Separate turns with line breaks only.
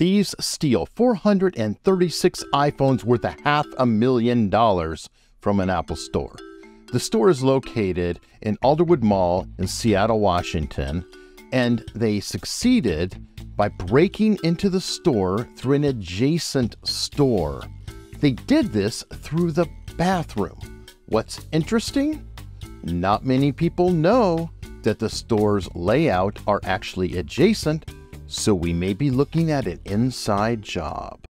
Thieves steal 436 iPhones worth $500,000 from an Apple store. The store is located in Alderwood Mall in Seattle, Washington, and they succeeded by breaking into the store through an adjacent store. They did this through the bathroom. What's interesting? Not many people know that the store's layout are actually adjacent, so we may be looking at an inside job.